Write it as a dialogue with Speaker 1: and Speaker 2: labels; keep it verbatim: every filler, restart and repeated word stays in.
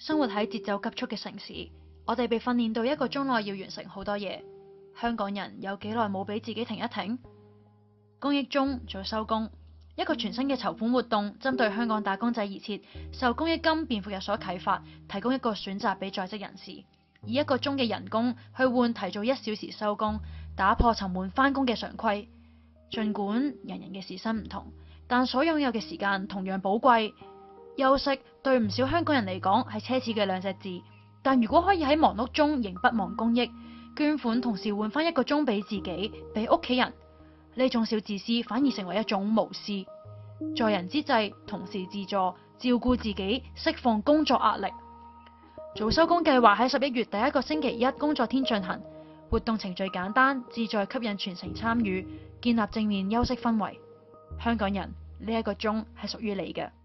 Speaker 1: 生活喺節奏急速嘅城市，我哋被訓練到一個鐘內要完成好多嘢。香港人有幾耐冇俾自己停一停？公益鐘早收工，一個全新嘅籌款活動，針對香港打工仔而設，受公益金辯護日所啟發，提供一個選擇俾在職人士，以一個鐘嘅人工去換提早一小時收工，打破沉悶返工嘅常規。儘管人人嘅時薪唔同，但所擁有嘅時間同樣寶貴。休息對唔少香港人嚟講係奢侈嘅兩隻字，但如果可以喺忙碌中仍不忘公益，捐款同時換翻一個鐘俾自己、俾屋企人，呢種小自私反而成為一種無私。在人之際，同時自助，照顧自己，釋放工作壓力。早收工計劃喺十一月第一個星期一工作天進行，活動程序簡單，旨在吸引全城參與，建立正面休息氛圍。香港人，呢一個鐘係屬於你嘅。